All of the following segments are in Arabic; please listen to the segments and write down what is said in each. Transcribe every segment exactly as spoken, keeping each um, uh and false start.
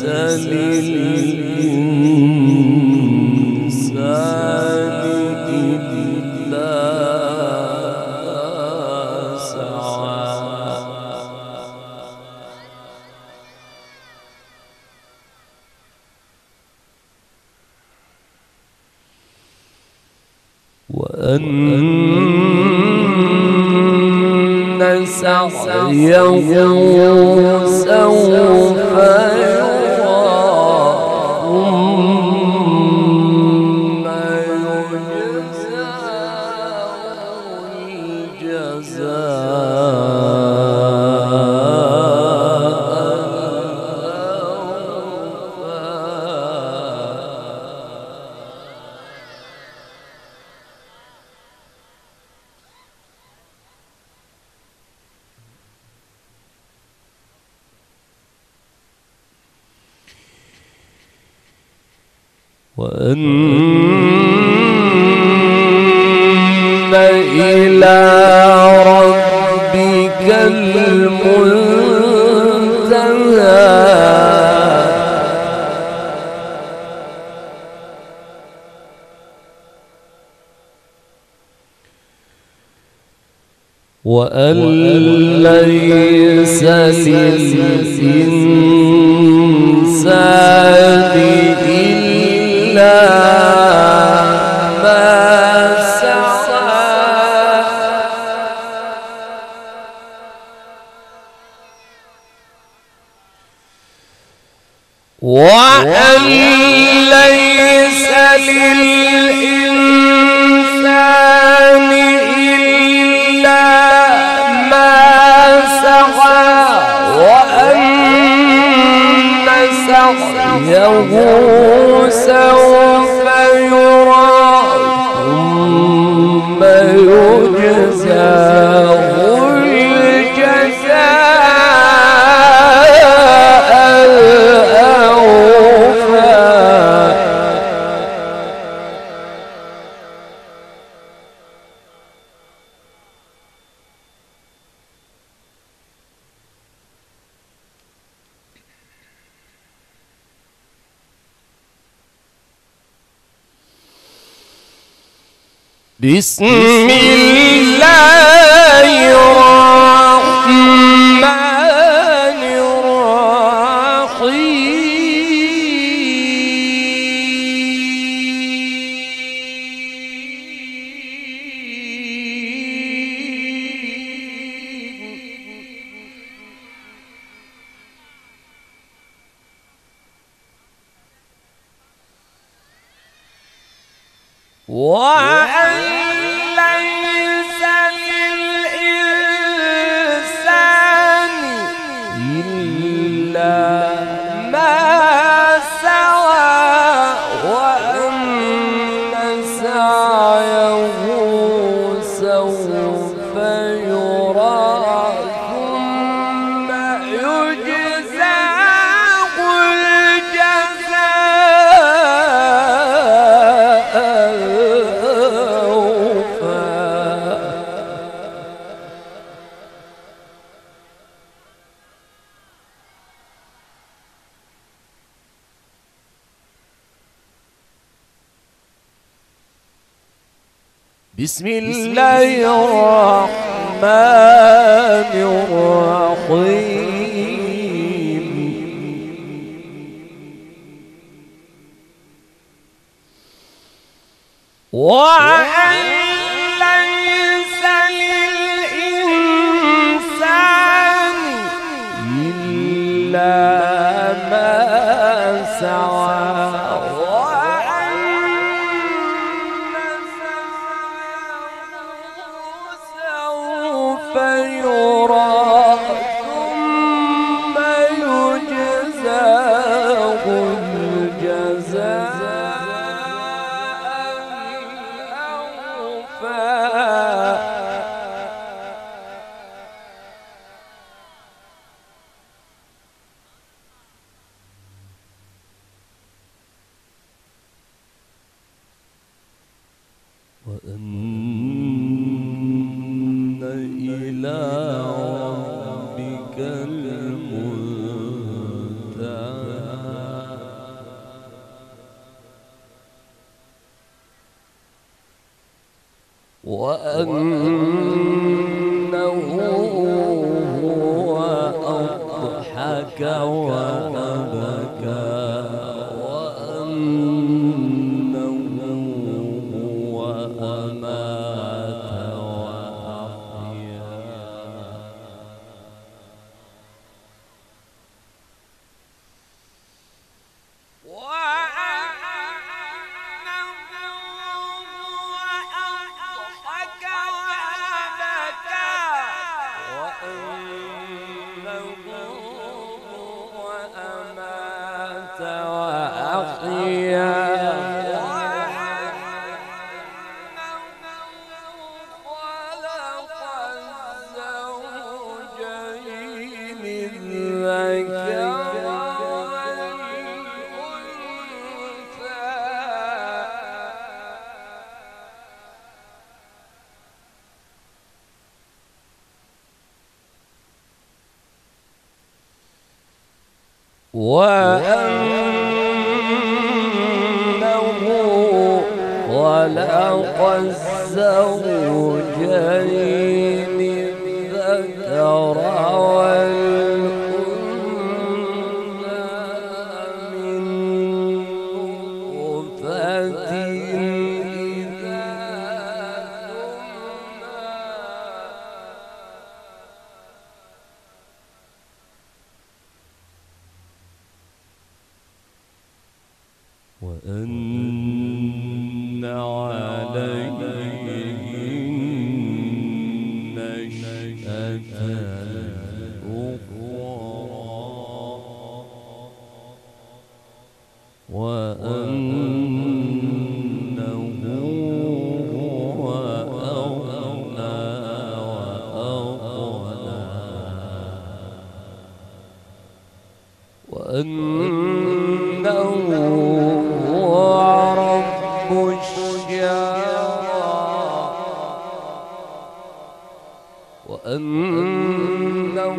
للإنسان إلا سعى وأن سعيه سوف يرى ثم يجزاه وأن إلى ربك المنتهى وأن ليس للإنسان إلا ما سعى وأن ليس للإنسان إلا ما سعى وأن سعيه سوف يرى ثم يجزاه الجزاء الأوفى بسم الله الرحمن الرحيم وأن ليس للإنسان إلا ما سعى وأن سعيه سوف يرى ثم يجزاه بسم الله الرحمن الرحيم وأن ليس للإنسان إلا ما سعى فيرى ثم يجزاه الجزاء الأوفى وأنه هو أضحك وأبكى وأنه هو أمات وأحيا وأنه خلق الزوجين الذكر والأنثى من نطفة إذا وأن عليه النشأة الأخرى وأنه هو أغنى وأقنى وأنه رب الشعرى وأنه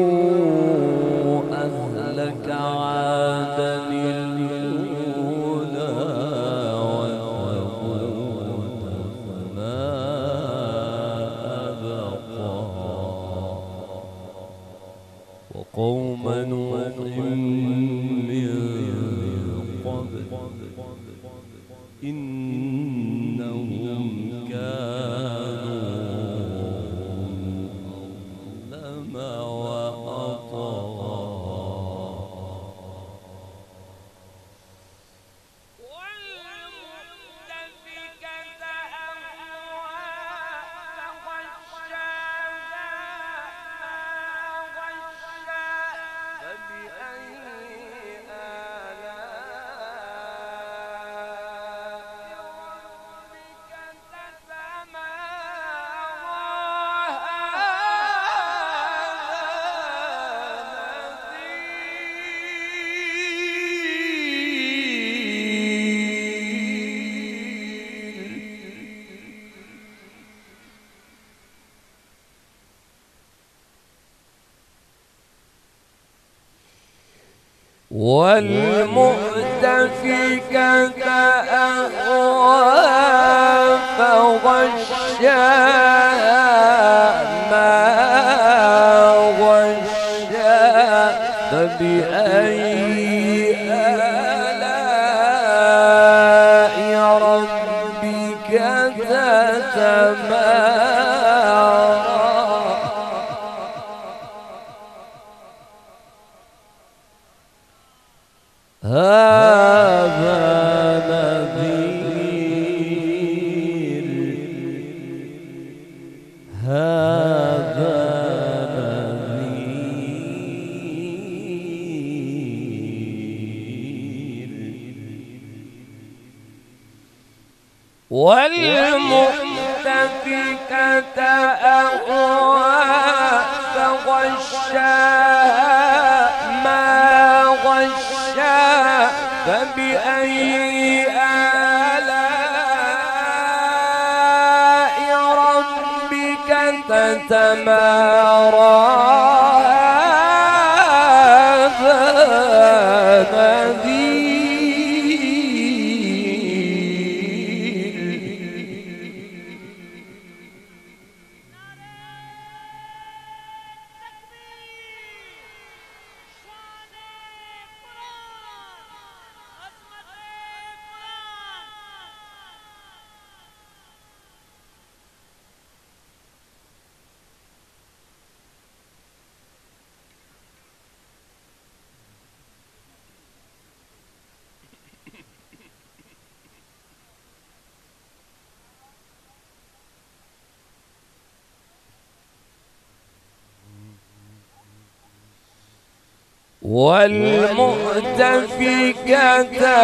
أهلك عادا الأولى وثمود فما أبقى وقوم نوح من قبل إنهم كانوا أظلم وأطغى والمؤتفكة أهوى فغشاها فبأي والمؤتفكة أهوى فغشاها ما غشاها فبأي آلاء ربك تتمارى هذا نذير هذا نذير والمؤتفكة أهوى فغشاها ما غشاها فبأي آلاء ربك تتمارى هذا نذير والمؤتفكة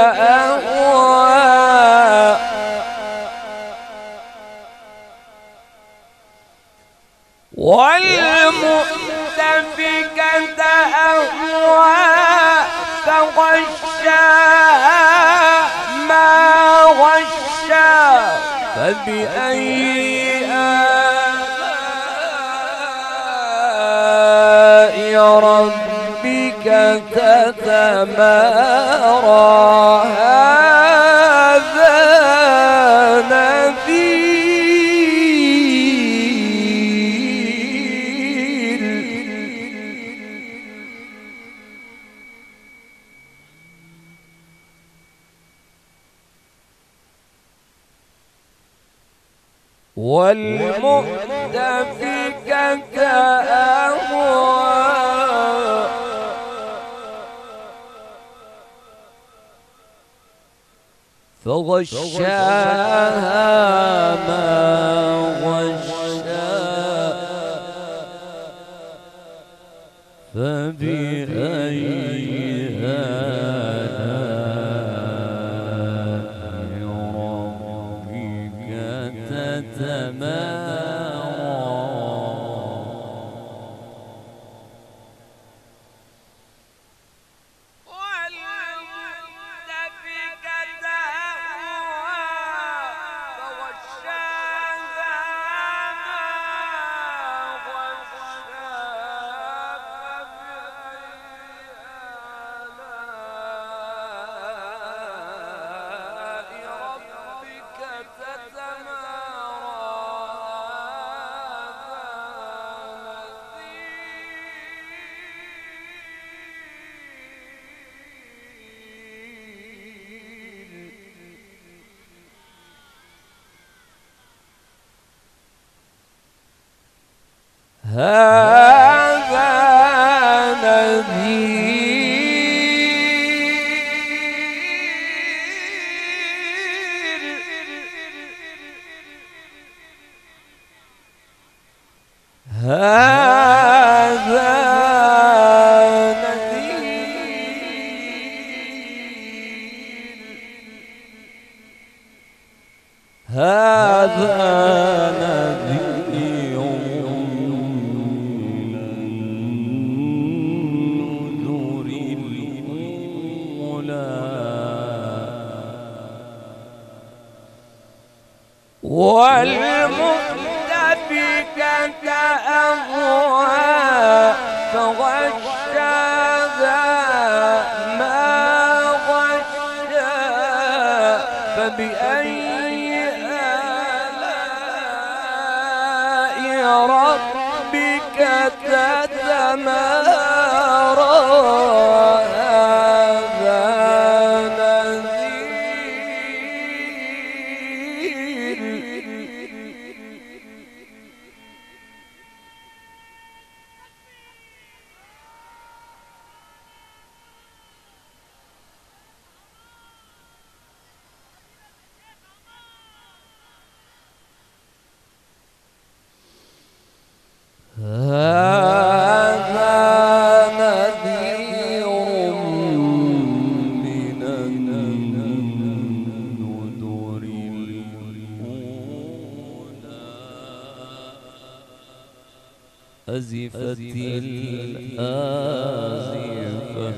أهوى والمؤتفكة أهوى فغشاها ما غشا فبأي آلاء ربك تتمارى هذا نذير والمؤتفكة أهوى فغشاها ما غشا فبأي آلاء ربك تتمارى هذا نذير هذا نذير هذا نذير والمؤتفكة أهوى فغشاها ما غشا فبأي آلاء ربك تتمارى هذا نذير من النذر الأولى أزفت الآزفة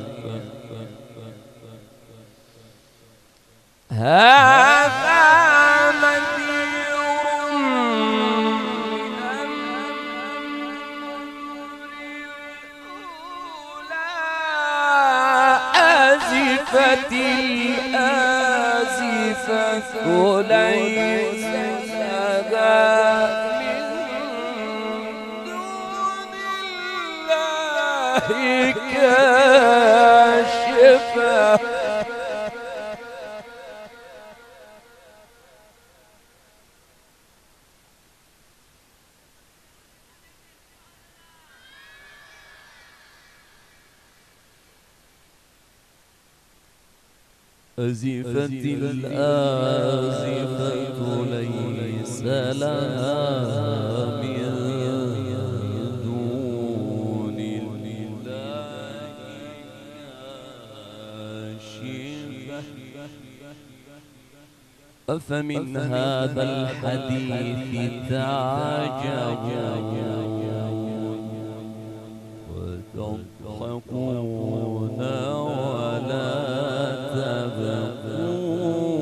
هذا آزفت الآزفة ليس لها من دون الله كاشفة أزفت الآزفة ليس لها من دون الله أفمن هذا الحديث تعجبون وتضحكون ولا تبكون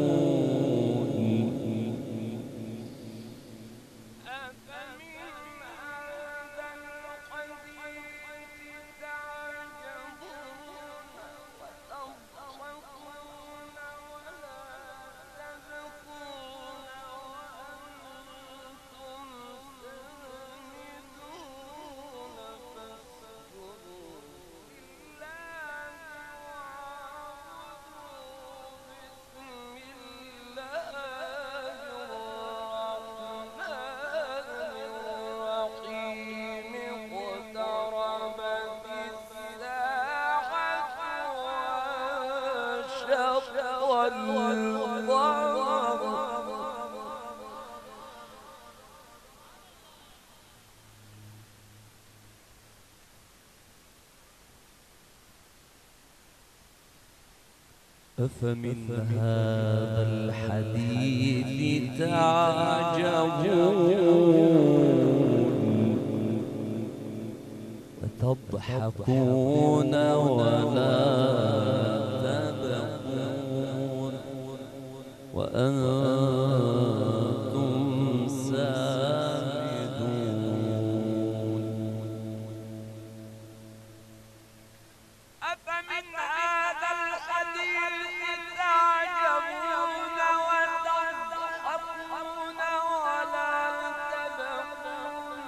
أفمن هذا الحديث تعجبون وتضحكون ولا تبكون وأنتم سامدون أفمن هذا الحديث تعجبون وتضحكون ولا تبكون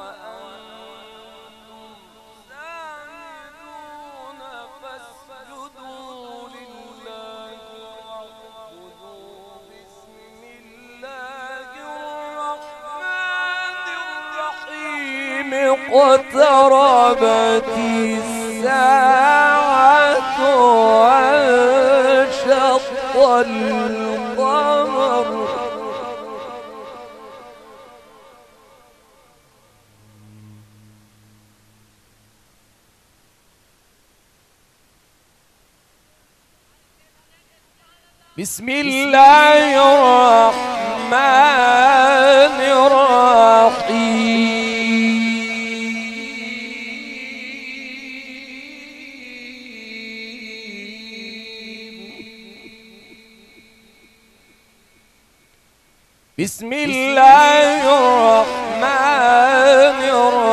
وأنتم سامدون فاسجدوا لله واعبدوا باسم الله الرحمن الرحيم اقتربت الساعة وانشق القمر بسم الله الرحمن الرحيم بسم الله الرحمن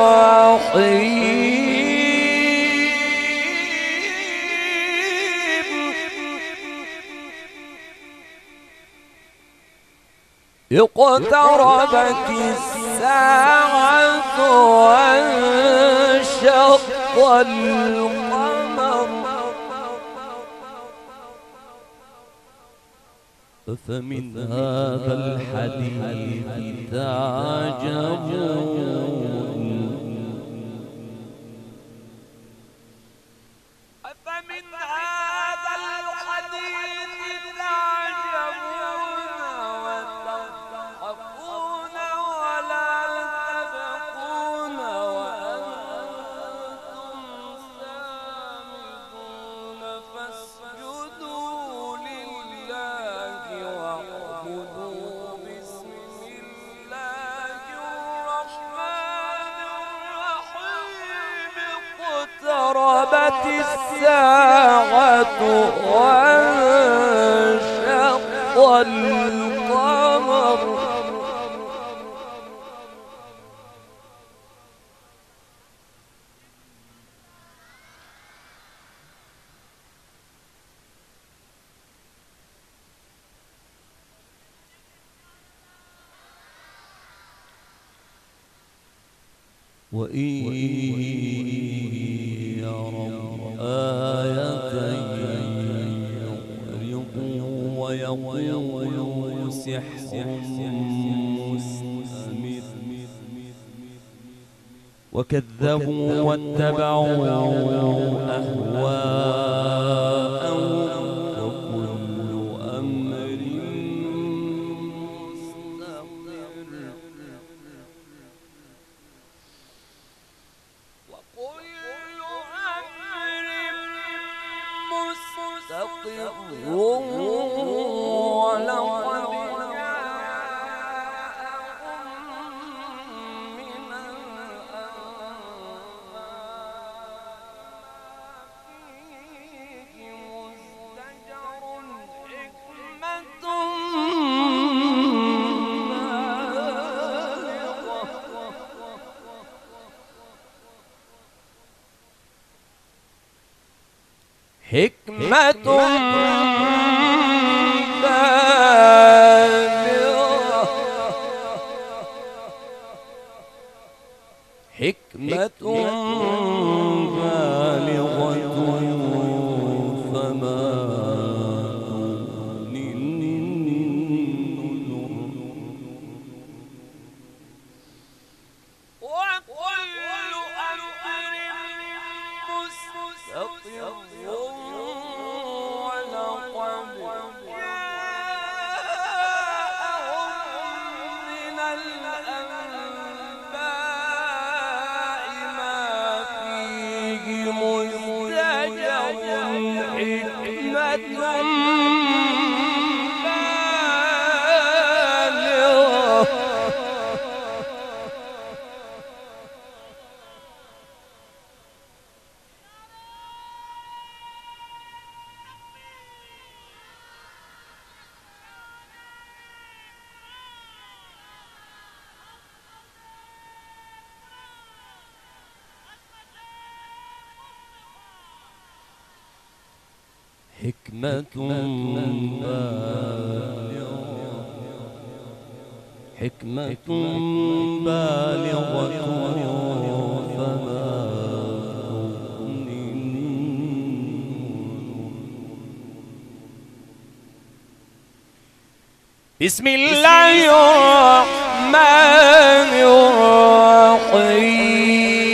الرحيم اقتربت الساعة وانشق القمر أفمن هذا الحديث تعجبون أفمن هذا الحديث تعجبون وتضحكون ولا تبكون وأنتم سامدون فاسجدوا لله واعبدوا باسم الله الرحمن الرحيم اقتربت الساعة وانشق القمر وإن يروا آية يعرضوا ويقولوا سحر مستمر وكذبوا واتبعوا أهواءهم وكل أمر مستقر وكل أمر مستقر مستقر ولقد حكمة بالغة حكمة بالغة فما تغني النذر وكل أمر مستقر حكمة بالغة حكمة بالغة فما تغني النذر بسم الله الرحمن الرحيم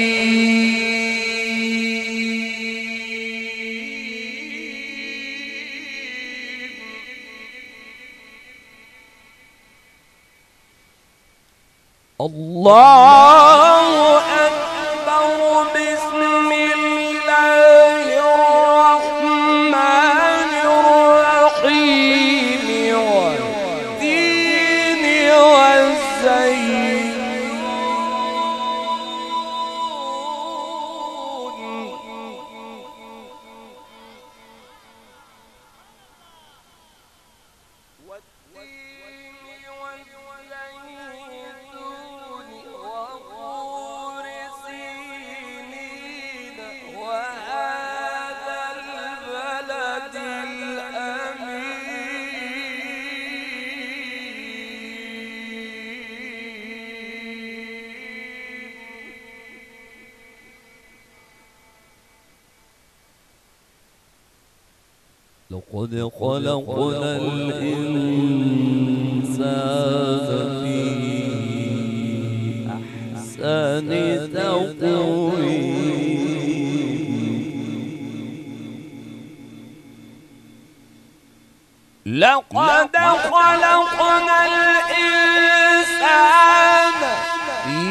الله أكبر بسم الله الرحمن الرحيم والتين لقد خلقنا الإنسان في أحسن تقويم لقد خلقنا الإنسان في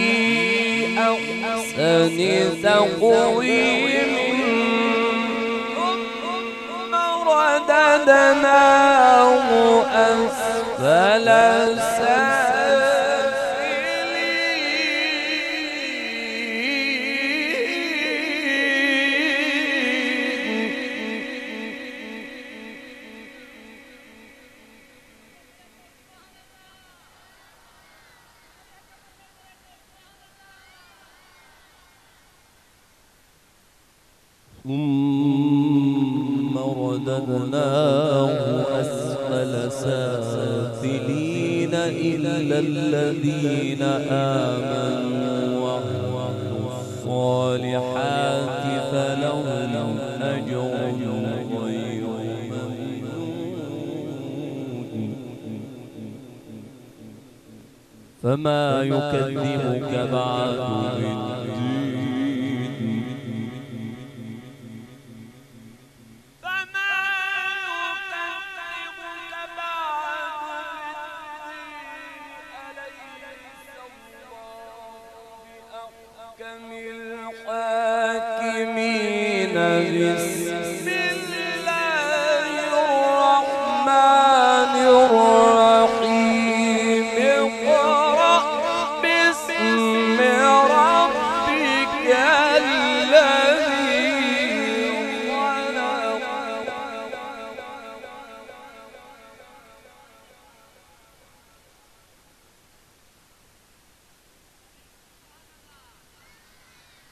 أحسن تقويم رددناه أسفل ثم رددناه أسفل سافلين إلا الذين آمنوا وعملوا الصالحات فلهم أجر غير ممنون فما يكذبك بعد بالدين الحاكمين بسم الله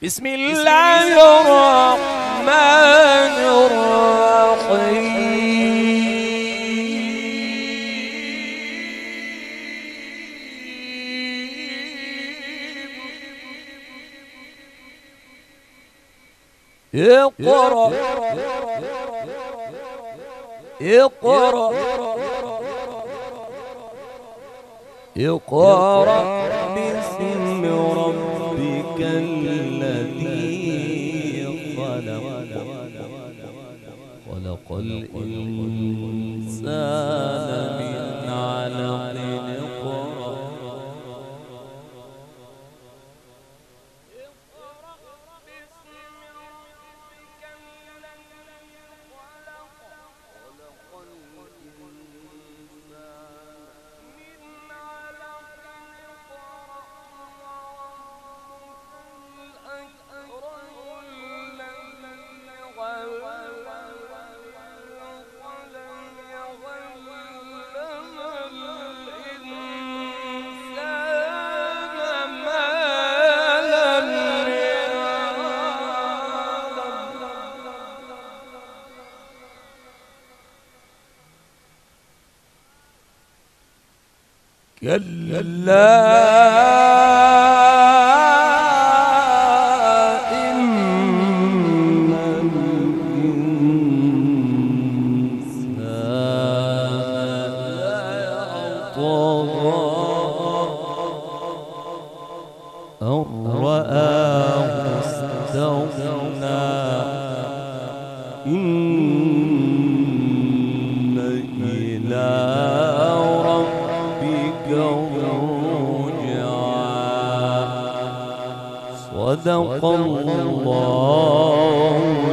بسم الله الرحمن الرحيم. اقرأ اقرأ اقرأ باسم ربك الذي خلق خلق الإنسان من علق. كلا إن الإنسان ليطغى أن رآه استغنى إن إلى صدق الله